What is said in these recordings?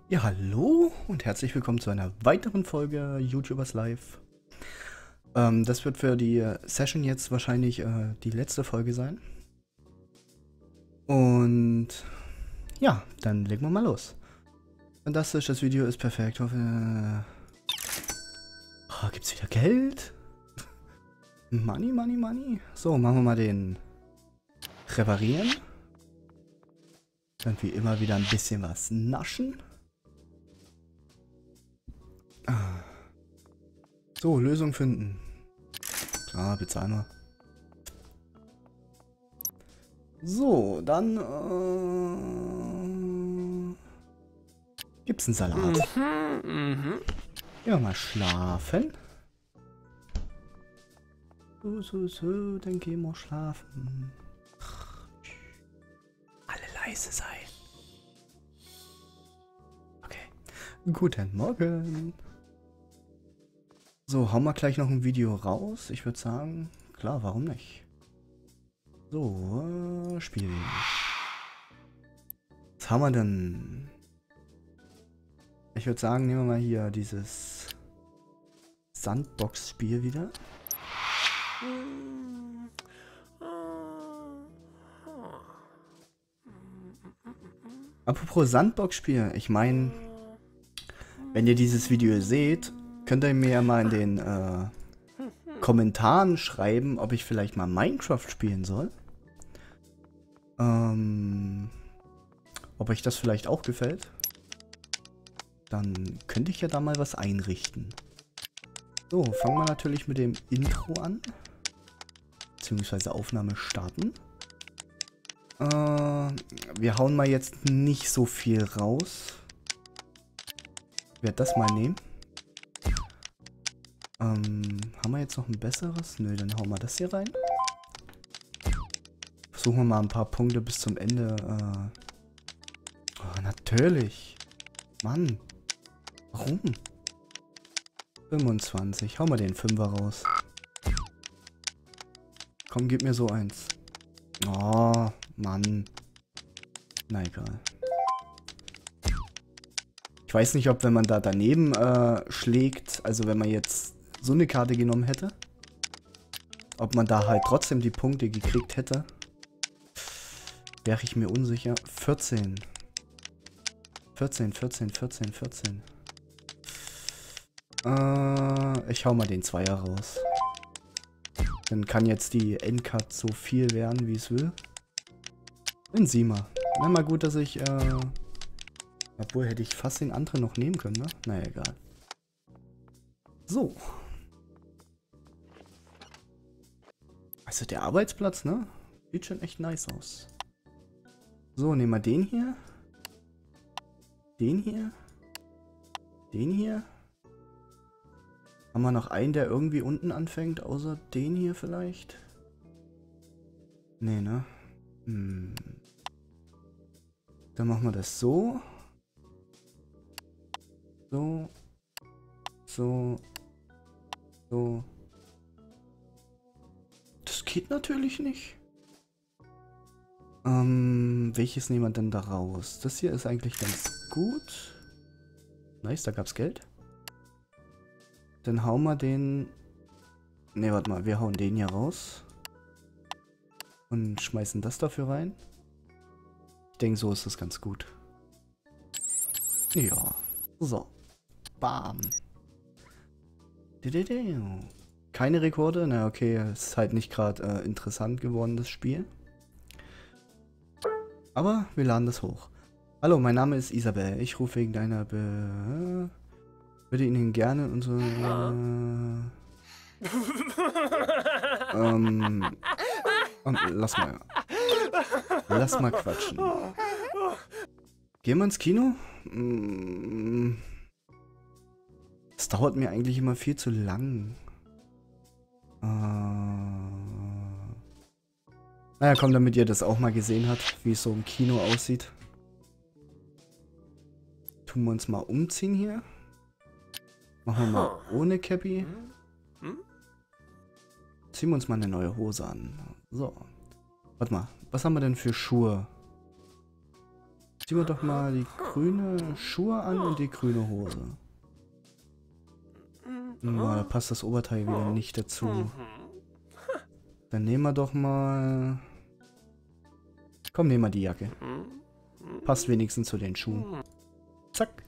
Ja, hallo und herzlich willkommen zu einer weiteren Folge YouTubers Live. Das wird für die Session jetzt wahrscheinlich die letzte Folge sein. Und ja, dann legen wir mal los. Fantastisch, das Video ist perfekt. Hoffe. Oh, gibt's wieder Geld? Money, money, money. So, machen wir mal den Reparieren. Dann wie immer wieder ein bisschen was naschen. So, Lösung finden. Klar, bezahlen wir. So, dann gibt's einen Salat. Gehen wir mal schlafen. So, dann gehen wir schlafen. Alle leise sein. Okay. Guten Morgen. So, hauen wir gleich noch ein Video raus. Ich würde sagen, klar, warum nicht? So, Spiel. Was haben wir denn? Ich würde sagen, nehmen wir mal hier dieses Sandbox-Spiel wieder. Apropos Sandbox-Spiel, ich meine, wenn ihr dieses Video seht, könnt ihr mir ja mal in den Kommentaren schreiben, ob ich vielleicht mal Minecraft spielen soll. Ob euch das vielleicht auch gefällt. Dann könnte ich ja da mal was einrichten. So, fangen wir natürlich mit dem Intro an. Beziehungsweise Aufnahme starten. Wir hauen mal jetzt nicht so viel raus. Ich werde das mal nehmen. Haben wir jetzt noch ein besseres? Nö, dann hauen wir das hier rein. Versuchen wir mal ein paar Punkte bis zum Ende. Oh, natürlich. Mann. Warum? 25. Hau mal den 5er raus. Komm, gib mir so eins. Oh, Mann. Na egal. Ich weiß nicht, ob wenn man da daneben schlägt, also wenn man jetzt so eine Karte genommen hätte, ob man da halt trotzdem die Punkte gekriegt hätte. Wäre ich mir unsicher. 14. 14. Ich hau mal den 2er raus. Dann kann jetzt die Endcard so viel werden, wie es will. Ein 7er. Na mal gut, dass ich, obwohl hätte ich fast den anderen noch nehmen können, ne? Naja, egal. So. Also der Arbeitsplatz, ne? Sieht schon echt nice aus. So, nehmen wir den hier. Den hier. Den hier. Haben wir noch einen, der irgendwie unten anfängt, außer den hier vielleicht? Nee, ne? Dann machen wir das so. So. So. So. Das geht natürlich nicht. Welches nehmen wir denn da raus? Das hier ist eigentlich ganz gut. Nice, da gab's Geld. Dann hauen wir den... Ne, warte mal, wir hauen den hier raus. Und schmeißen das dafür rein. Ich denke, so ist das ganz gut. Ja. So. Bam. Keine Rekorde? Na okay, ist halt nicht gerade interessant geworden, das Spiel. Aber wir laden das hoch. Hallo, mein Name ist Isabel. Ich rufe wegen deiner würde Ihnen gerne unsere... lass mal. Lass mal quatschen. Gehen wir ins Kino? Das dauert mir eigentlich immer viel zu lang. Naja, komm, damit ihr das auch mal gesehen habt, wie es so im Kino aussieht. Tun wir uns mal umziehen hier. Machen wir mal ohne Cappy. Ziehen wir uns mal eine neue Hose an. So. Warte mal, was haben wir denn für Schuhe? Ziehen wir doch mal die grüne Schuhe an und die grüne Hose. Boah, da passt das Oberteil wieder nicht dazu. Dann nehmen wir doch mal... Komm, nehmen wir die Jacke. Passt wenigstens zu den Schuhen. Zack.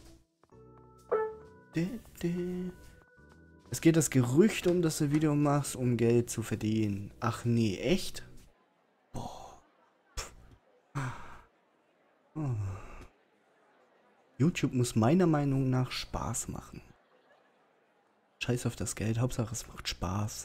Es geht das Gerücht um, dass du Video machst, um Geld zu verdienen. Ach nee, echt? Boah. Oh. YouTube muss meiner Meinung nach Spaß machen. Scheiß auf das Geld, Hauptsache es macht Spaß.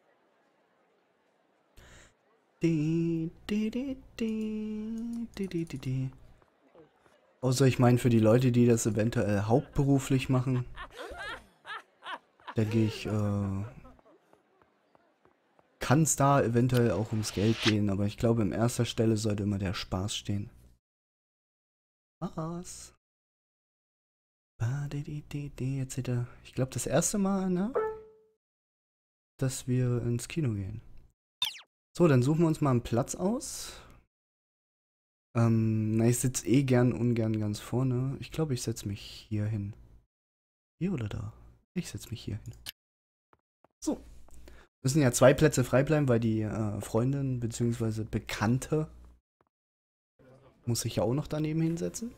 Außer ich meine für die Leute, die das eventuell hauptberuflich machen, denke ich, kann es da eventuell auch ums Geld gehen, aber ich glaube, in erster Stelle sollte immer der Spaß stehen. Spaß. Jetzt seht ihr, ich glaube, das erste Mal, ne? Dass wir ins Kino gehen. So, dann suchen wir uns mal einen Platz aus. Na, ich sitze eh ungern ganz vorne. Ich glaube, ich setze mich hier hin. Hier oder da? Ich setze mich hier hin. So. Müssen ja 2 Plätze frei bleiben, weil die Freundin bzw. Bekannte muss sich ja auch noch daneben hinsetzen.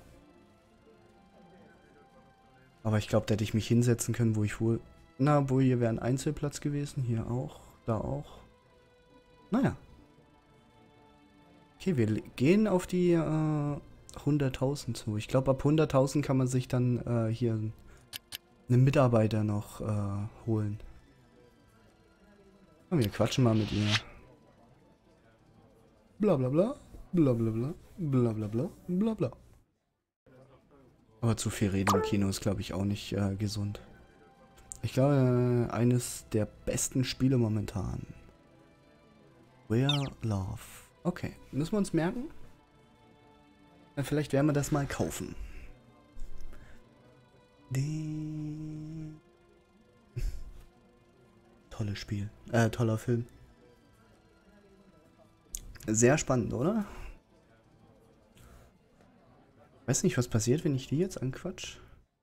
Aber ich glaube, da hätte ich mich hinsetzen können, wo ich wohl... Na, wo hier wäre ein Einzelplatz gewesen. Hier auch. Da auch. Naja. Okay, wir gehen auf die 100.000 zu. Ich glaube, ab 100.000 kann man sich dann hier einen Mitarbeiter noch holen. Und wir quatschen mal mit ihr. Bla bla bla. Bla bla bla. Bla bla bla. Bla bla. Aber zu viel reden im Kino ist, glaube ich, auch nicht gesund. Ich glaube, eines der besten Spiele momentan. Where Love. Okay, müssen wir uns merken? Ja, vielleicht werden wir das mal kaufen. Tolles Spiel. Toller Film. Sehr spannend, oder? Weiß nicht, was passiert, wenn ich die jetzt anquatsch.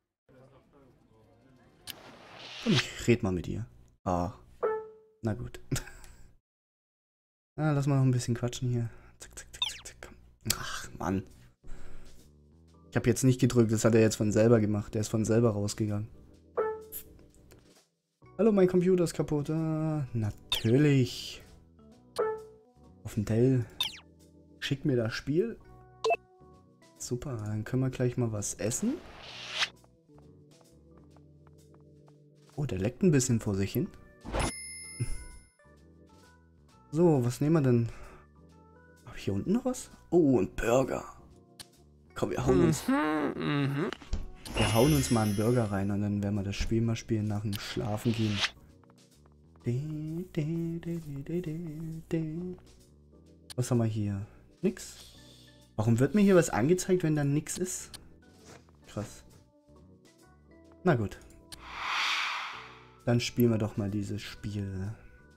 Komm, ich red mal mit ihr. Ah. Na gut. Lass mal noch ein bisschen quatschen hier. Zack, zack, zack, zack, zack. Komm. Ach, Mann. Ich habe jetzt nicht gedrückt, das hat er jetzt von selber gemacht. Der ist von selber rausgegangen. Hallo, mein Computer ist kaputt. Natürlich. Auf den Dell. Schick mir das Spiel. Super, dann können wir gleich mal was essen. Oh, der leckt ein bisschen vor sich hin. So, was nehmen wir denn? Habe ich hier unten noch was? Oh, ein Burger. Komm, wir hauen uns. Wir hauen uns mal einen Burger rein und dann werden wir das Spiel mal spielen nach dem Schlafen gehen. Was haben wir hier? Nix. Warum wird mir hier was angezeigt, wenn da nix ist? Krass. Na gut. Dann spielen wir doch mal dieses Spiel.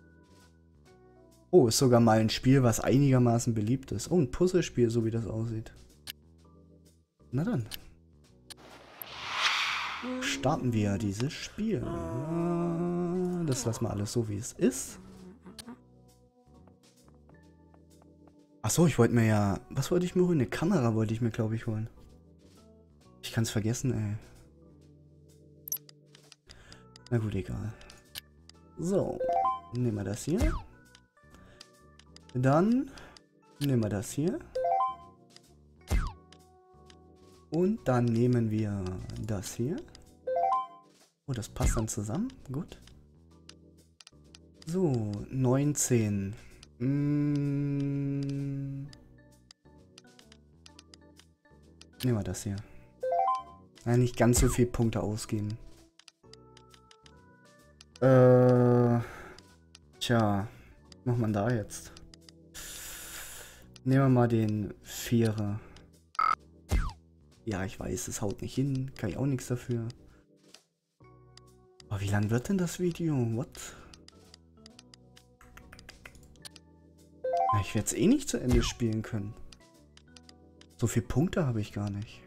Oh, ist sogar mal ein Spiel, was einigermaßen beliebt ist. Oh, ein Puzzlespiel, so wie das aussieht. Na dann. Starten wir dieses Spiel. Das lassen wir alles so, wie es ist. Achso, ich wollte mir ja... Was wollte ich mir holen? Eine Kamera wollte ich mir, glaube ich, holen. Ich kann es vergessen, ey. Na gut, egal. So. Nehmen wir das hier. Dann nehmen wir das hier. Und dann nehmen wir das hier. Oh, das passt dann zusammen. Gut. So, 19. Nehmen wir das hier. Ja, nicht ganz so viele Punkte ausgeben. Tja, was macht man da jetzt? Nehmen wir mal den Vierer. Ja, ich weiß, es haut nicht hin. Kann ich auch nichts dafür. Aber wie lang wird denn das Video? What? Ich werde es eh nicht zu Ende spielen können. So viele Punkte habe ich gar nicht.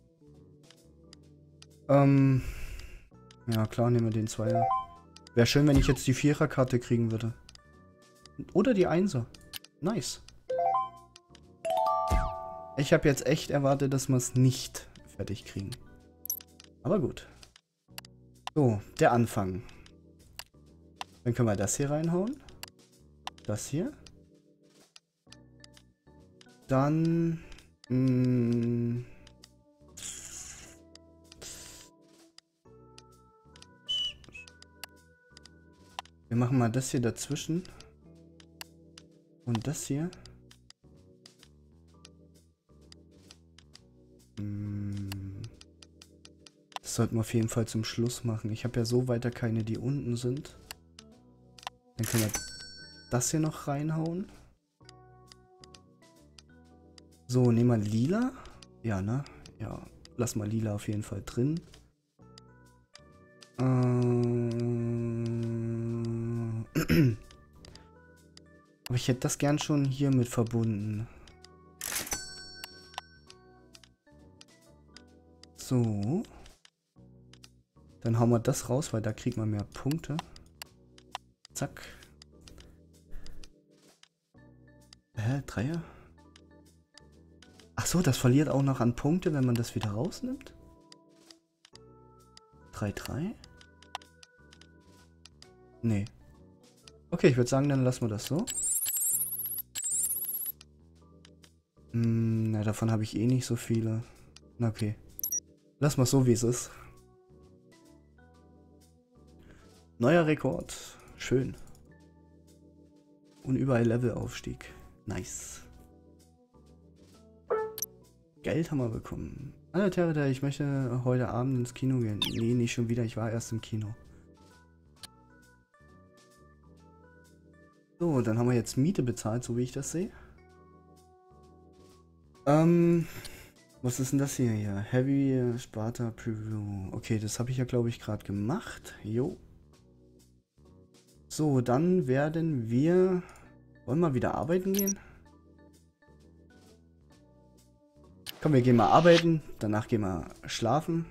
Ja klar, nehmen wir den Zweier. Wäre schön, wenn ich jetzt die Viererkarte kriegen würde. Oder die Einser. Nice. Ich habe jetzt echt erwartet, dass wir es nicht fertig kriegen. Aber gut. So, der Anfang. Dann können wir das hier reinhauen. Das hier. Dann... wir machen mal das hier dazwischen. Und das hier. Das sollten wir auf jeden Fall zum Schluss machen. Ich habe ja so weiter keine, die unten sind. Dann können wir das hier noch reinhauen. So, nehmen wir lila. Ja, ne? Ja, lass mal lila auf jeden Fall drin. Aber ich hätte das gern schon hier mit verbunden. So. Dann hauen wir das raus, weil da kriegt man mehr Punkte. Zack. Dreier? Ach so, das verliert auch noch an Punkte, wenn man das wieder rausnimmt? 3-3? Nee. Okay, ich würde sagen, dann lassen wir das so. Na, davon habe ich eh nicht so viele. Na okay. Lass mal so, wie es ist. Neuer Rekord. Schön. Und überall Levelaufstieg. Nice. Geld haben wir bekommen. Hallo Terreda, ich möchte heute Abend ins Kino gehen. Nee, nicht schon wieder. Ich war erst im Kino. So, dann haben wir jetzt Miete bezahlt, so wie ich das sehe. Was ist denn das hier? Heavy Sparta Preview. Okay, das habe ich ja, glaube ich, gerade gemacht. Jo. So, dann werden wir... Wollen wir wieder arbeiten gehen? Komm, wir gehen mal arbeiten. Danach gehen wir schlafen.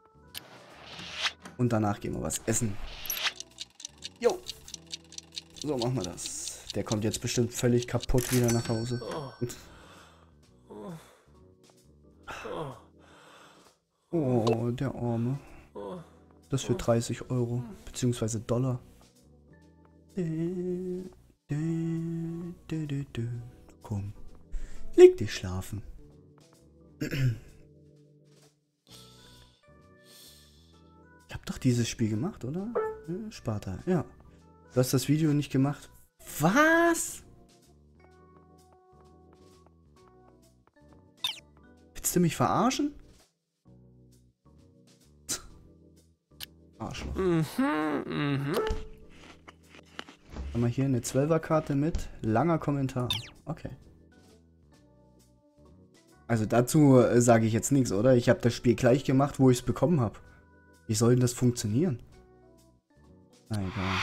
Und danach gehen wir was essen. Jo. So machen wir das. Der kommt jetzt bestimmt völlig kaputt wieder nach Hause. Oh, der Arme. Das für 30 €, beziehungsweise Dollar. Komm, leg dich schlafen. Ich hab doch dieses Spiel gemacht, oder? Sparta, ja. Du hast das Video nicht gemacht. Was? Willst du mich verarschen? Arschloch. Haben wir hier eine 12er-Karte mit langer Kommentar. Okay. Also dazu sage ich jetzt nichts, oder? Ich habe das Spiel gleich gemacht, wo ich es bekommen habe. Wie soll denn das funktionieren? Na egal.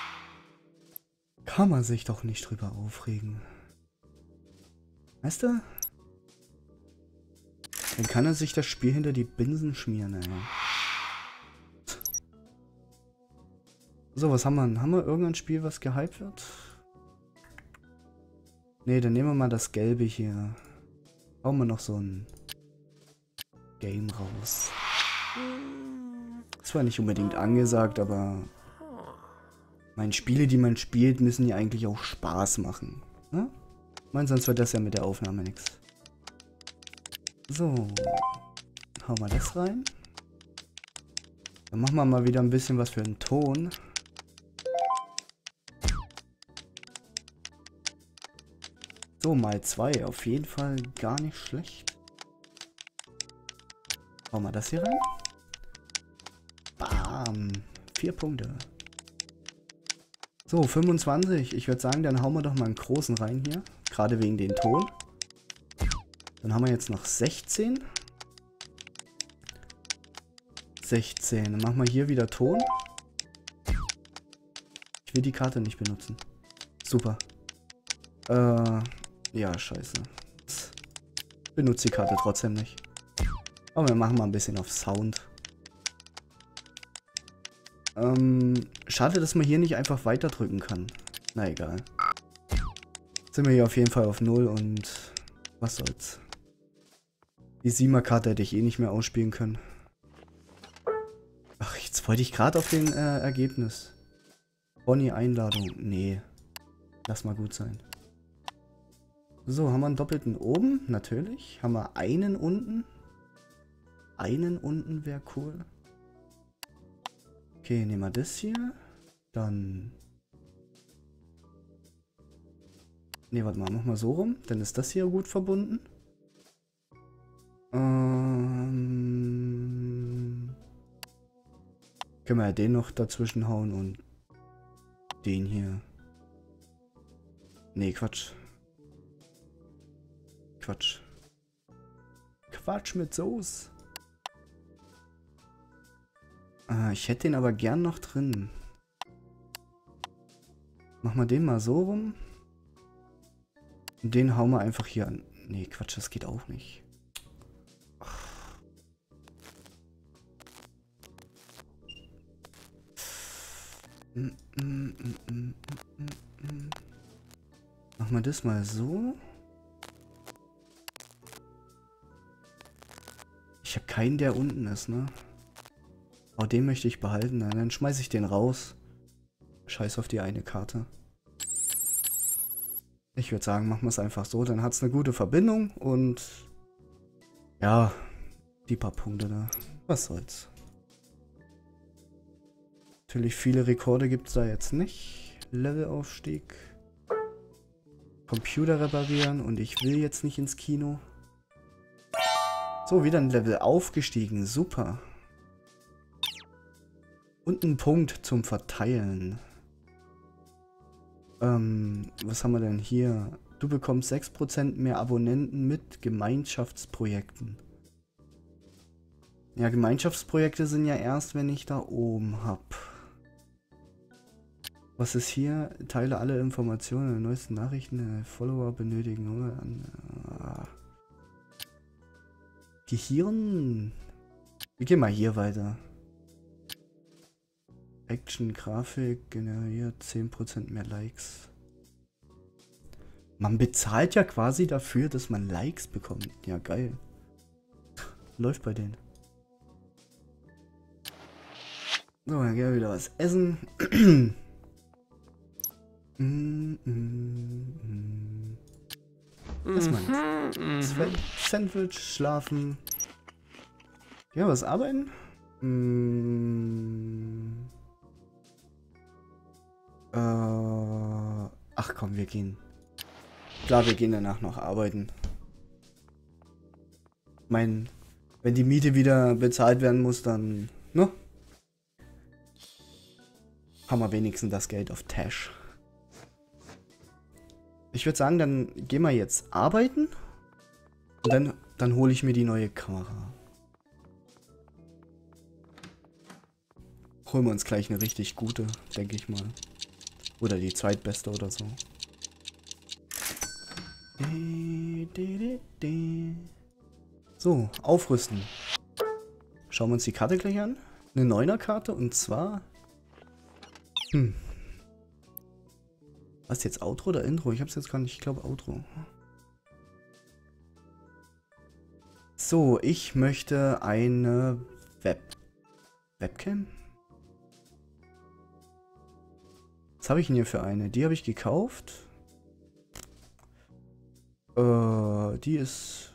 Kann man sich doch nicht drüber aufregen. Weißt du? Dann kann er sich das Spiel hinter die Binsen schmieren, ey. So, was haben wir? Haben wir irgendein Spiel, was gehypt wird? Ne, dann nehmen wir mal das Gelbe hier. Hauen wir noch so ein Game raus. Das war nicht unbedingt angesagt, aber... Meine Spiele, die man spielt, müssen ja eigentlich auch Spaß machen. Ne? Ich meine, sonst wird das ja mit der Aufnahme nichts. So. Hauen wir das rein. Dann machen wir mal wieder ein bisschen was für einen Ton. So, mal 2. Auf jeden Fall gar nicht schlecht. Hauen wir das hier rein. Bam. 4 Punkte. So, 25. Ich würde sagen, dann hauen wir doch mal einen großen rein hier. Gerade wegen den Ton. Dann haben wir jetzt noch 16. 16. Dann machen wir hier wieder Ton. Ich will die Karte nicht benutzen. Super. Ja, scheiße. benutze die Karte trotzdem nicht. Aber wir machen mal ein bisschen auf Sound. Schade, dass man hier nicht einfach weiter drücken kann. Na egal. Sind wir hier auf jeden Fall auf 0 und was soll's. Die 7er-Karte hätte ich eh nicht mehr ausspielen können. Ach, jetzt wollte ich gerade auf den Ergebnis. Bonnie Einladung. Nee. Lass mal gut sein. So, haben wir einen doppelten oben? Natürlich. Haben wir einen unten? Einen unten wäre cool. Okay, nehmen wir das hier. Dann... Ne, warte mal, machen wir so rum. Dann ist das hier gut verbunden. Können wir ja den noch dazwischen hauen und den hier. Nee, Quatsch. Quatsch. Quatsch mit Soße. Ich hätte den aber gern noch drin. Machen wir den mal so rum. Und den hauen wir einfach hier an. Nee, Quatsch, das geht auch nicht. Machen wir das mal so. Ich habe keinen, der unten ist, ne? Oh, den möchte ich behalten. Na, dann schmeiße ich den raus. Scheiß auf die eine Karte. Ich würde sagen, machen wir es einfach so. Dann hat es eine gute Verbindung und... Ja, die paar Punkte da. Was soll's. Natürlich viele Rekorde gibt es da jetzt nicht. Levelaufstieg. Computer reparieren und ich will jetzt nicht ins Kino. So, wieder ein Level aufgestiegen. Super. Und ein Punkt zum Verteilen. Was haben wir denn hier? Du bekommst 6% mehr Abonnenten mit Gemeinschaftsprojekten. Ja, Gemeinschaftsprojekte sind ja erst, wenn ich da oben habe. Was ist hier? Teile alle Informationen der neuesten Nachrichten. Follower benötigen. Gehirn. Wir gehen mal hier weiter. Action, Grafik, generiert 10% mehr Likes. Man bezahlt ja quasi dafür, dass man Likes bekommt. Ja, geil. Läuft bei denen. So, dann gehen wir wieder was essen. Erstmal Sandwich, schlafen. Ja, was arbeiten? Ach komm, wir gehen. Klar, wir gehen danach noch arbeiten. Wenn die Miete wieder bezahlt werden muss, dann, ne? Haben wir wenigstens das Geld auf Tash. Ich würde sagen, dann gehen wir jetzt arbeiten. Und dann hole ich mir die neue Kamera. Holen wir uns gleich eine richtig gute, denke ich mal. Oder die zweitbeste oder so. So, aufrüsten. Schauen wir uns die Karte gleich an. Eine 9er-Karte und zwar... Was jetzt, Outro oder Intro? Ich hab's jetzt gar nicht, ich glaube Outro. So, ich möchte eine Webcam? Was habe ich denn hier für eine? Die habe ich gekauft. Die ist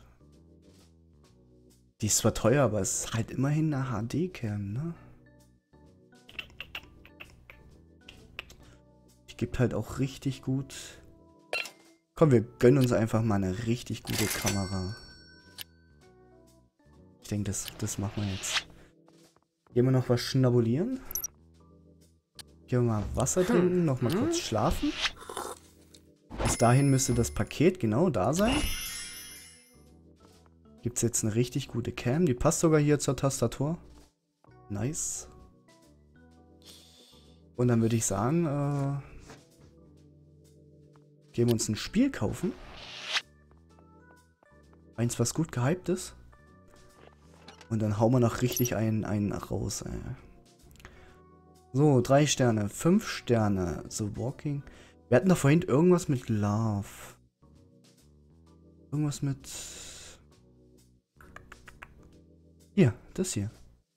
zwar teuer, aber es ist halt immerhin eine HD-Cam, ne? Die gibt halt auch richtig gut. Komm, wir gönnen uns einfach mal eine richtig gute Kamera. Ich denke, das machen wir jetzt. Gehen wir noch was schnabulieren? Gehen wir mal Wasser trinken, noch mal kurz schlafen. Bis dahin müsste das Paket genau da sein. Gibt es jetzt eine richtig gute Cam. Die passt sogar hier zur Tastatur. Nice. Und dann würde ich sagen, gehen wir uns ein Spiel kaufen. Eins, was gut gehypt ist. Und dann hauen wir noch richtig einen raus, ey. So, 3 Sterne, 5 Sterne. The Walking. Wir hatten doch vorhin irgendwas mit Love. Irgendwas mit... Hier, das hier.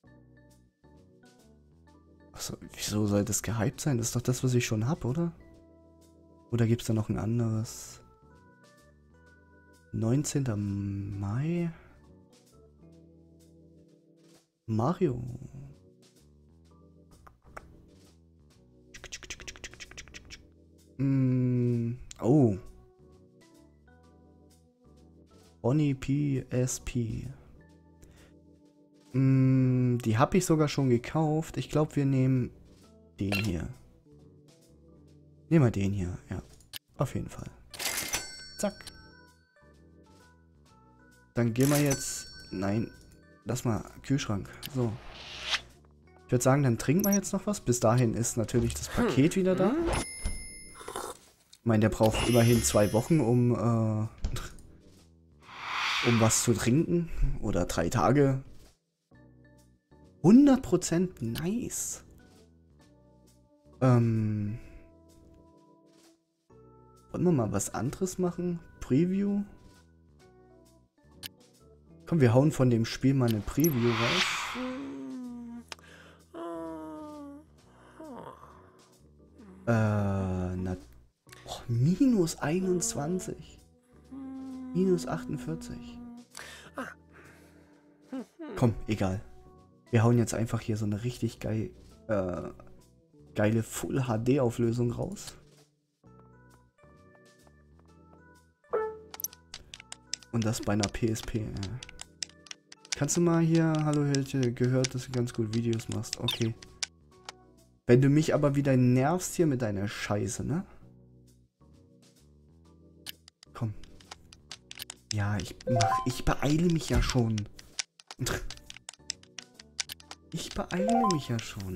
Achso, wieso soll das gehypt sein? Das ist doch das, was ich schon hab, oder? Oder gibt es da noch ein anderes? 19. Mai. Mario. Oh. Bonnie PSP. Die habe ich sogar schon gekauft. Ich glaube, wir nehmen den hier. Nehmen wir den hier, ja. Auf jeden Fall. Zack. Dann gehen wir jetzt... Nein, lass mal Kühlschrank. So. Ich würde sagen, dann trinken wir jetzt noch was. Bis dahin ist natürlich das Paket wieder da. Ich meine, der braucht immerhin 2 Wochen, um was zu trinken. Oder 3 Tage. 100%, nice. Wollen wir mal was anderes machen? Preview? Komm, wir hauen von dem Spiel mal eine Preview raus. Minus 21. Minus 48. Komm, egal. Wir hauen jetzt einfach hier so eine richtig geile Full HD Auflösung raus. Und das bei einer PSP. Kannst du mal hier, hallo Hilde, gehört, dass du ganz gut Videos machst. Okay. Wenn du mich aber wieder nervst hier mit deiner Scheiße, ne? Komm. Ja, ich beeile mich ja schon. Ich beeile mich ja schon.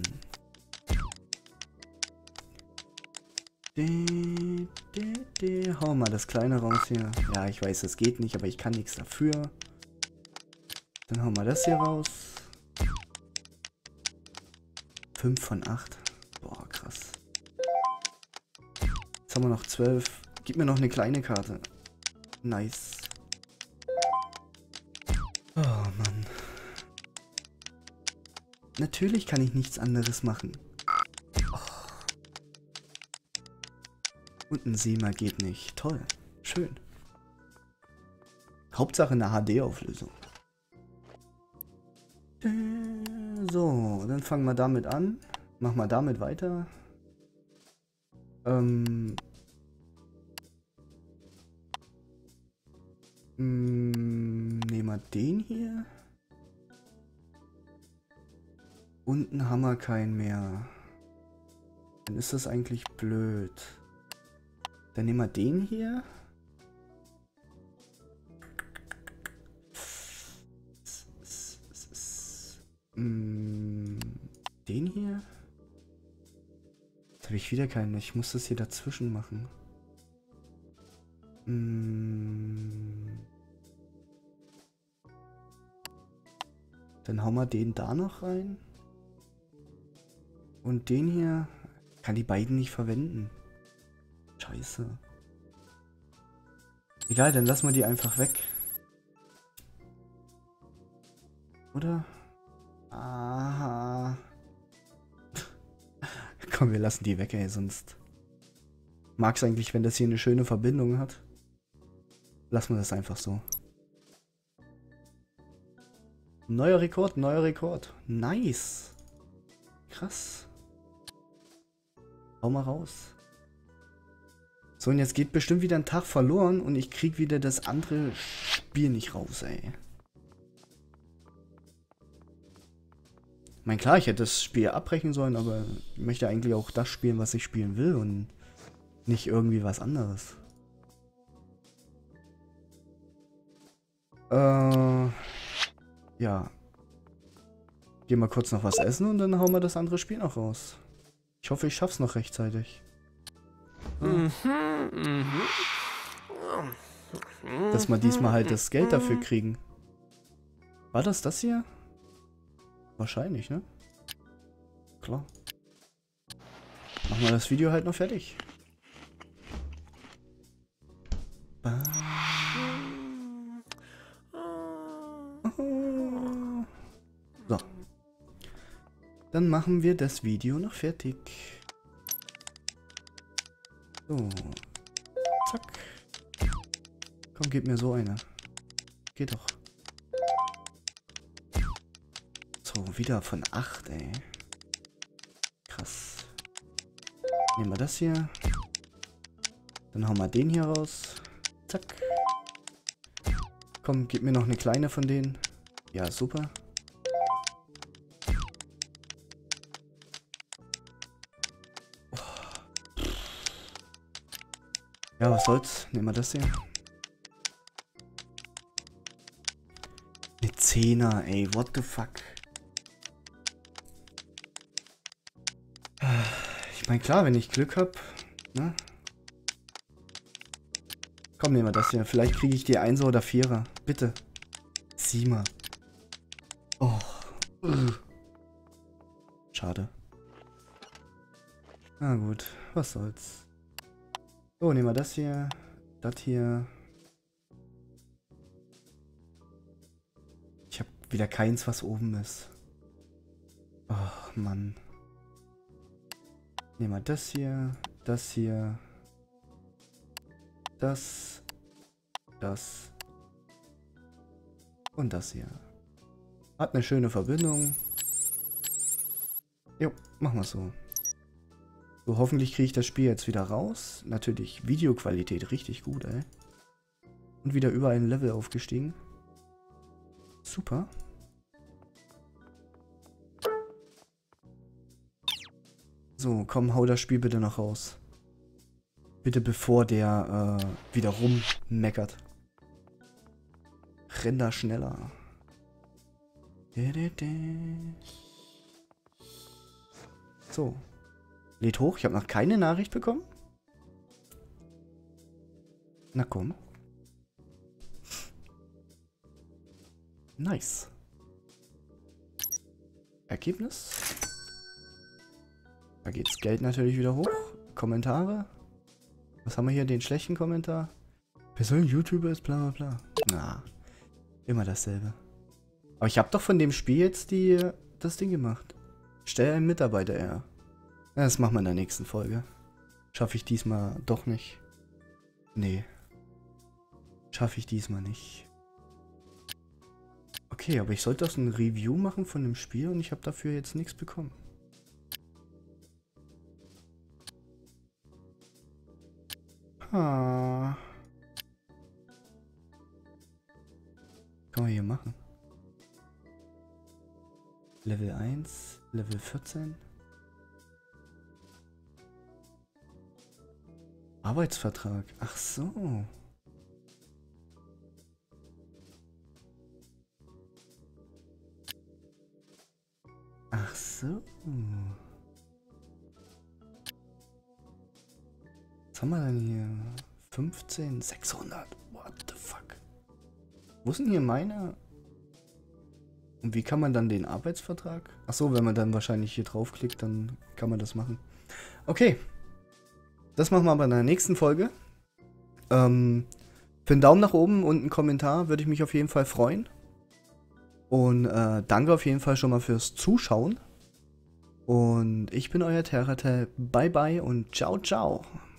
Hau mal das Kleine raus hier. Ja, ich weiß, es geht nicht, aber ich kann nichts dafür. Dann hauen wir das hier raus. 5 von 8. Boah, krass. Jetzt haben wir noch 12. Gib mir noch eine kleine Karte. Nice. Oh, Mann. Natürlich kann ich nichts anderes machen. Oh. Und ein Sema geht nicht. Toll. Schön. Hauptsache eine HD-Auflösung. So, dann fangen wir damit an. Machen wir damit weiter. Nehmen wir den hier. Unten haben wir keinen mehr. Dann ist das eigentlich blöd. Dann nehmen wir den hier. Den hier. Jetzt habe ich wieder keinen. Ich muss das hier dazwischen machen. Dann hauen wir den da noch rein. Und den hier. Kann die beiden nicht verwenden. Scheiße. Egal, dann lassen wir die einfach weg. Oder? Aha. Komm, wir lassen die weg, ey, sonst... Mag's eigentlich, wenn das hier eine schöne Verbindung hat. Lassen wir das einfach so. Neuer Rekord, neuer Rekord. Nice. Krass. Hau mal raus. So, und jetzt geht bestimmt wieder ein Tag verloren und ich krieg wieder das andere Spiel nicht raus, ey. Ich meine, klar, ich hätte das Spiel abbrechen sollen, aber ich möchte eigentlich auch das spielen, was ich spielen will und nicht irgendwie was anderes. Ja. Gehen wir kurz noch was essen und dann hauen wir das andere Spiel noch raus. Ich hoffe, ich schaff's noch rechtzeitig. Dass wir diesmal halt das Geld dafür kriegen. War das hier? Wahrscheinlich, ne? Klar. Machen wir das Video halt noch fertig. So. Dann machen wir das Video noch fertig. So. Zack. Komm, gib mir so eine. Geht doch. So, wieder von 8, ey. Krass. Nehmen wir das hier. Dann hauen wir den hier raus. Zack. Komm, gib mir noch eine kleine von denen. Ja, super. Ja, was soll's? Nehmen wir das hier. Eine 10er, ey. What the fuck? Ich meine, klar, wenn ich Glück hab, ne? Komm, nehmen wir das hier. Vielleicht kriege ich die 1er oder 4er. Bitte. 7er. Oh. Schade. Na gut, was soll's. So, nehmen wir das hier. Das hier. Ich habe wieder keins, was oben ist. Ach, Mann. Nehmen wir das hier. Das hier. Das. Das. Und das hier. Hat eine schöne Verbindung. Jo, machen wir so. So, hoffentlich kriege ich das Spiel jetzt wieder raus. Natürlich Videoqualität richtig gut, ey. Und wieder über ein Level aufgestiegen. Super. So, komm, hau das Spiel bitte noch raus. Bitte bevor der wieder rummeckert. Renn da schneller. So. Lädt hoch. Ich habe noch keine Nachricht bekommen. Na komm. Nice. Ergebnis. Da geht's Geld natürlich wieder hoch. Kommentare. Was haben wir hier? Den schlechten Kommentar. Wer soll ein YouTuber ist, bla bla bla. Na. Immer dasselbe. Aber ich habe doch von dem Spiel jetzt das Ding gemacht. Stell einen Mitarbeiter her. Ja, das machen wir in der nächsten Folge. Schaffe ich diesmal doch nicht. Nee. Schaffe ich diesmal nicht. Okay, aber ich sollte das ein Review machen von dem Spiel und ich habe dafür jetzt nichts bekommen. Ah. Kann man hier machen. Level 1, Level 14. Arbeitsvertrag. Ach so. Ach so. Was haben wir denn hier? 15, 600. What the fuck? Wo sind hier meine? Und wie kann man dann den Arbeitsvertrag? Ach so, wenn man dann wahrscheinlich hier draufklickt, dann kann man das machen. Okay. Das machen wir aber in der nächsten Folge. Für einen Daumen nach oben und einen Kommentar würde ich mich auf jeden Fall freuen. Und danke auf jeden Fall schon mal fürs Zuschauen. Und ich bin euer Terratel. Bye bye und ciao, ciao.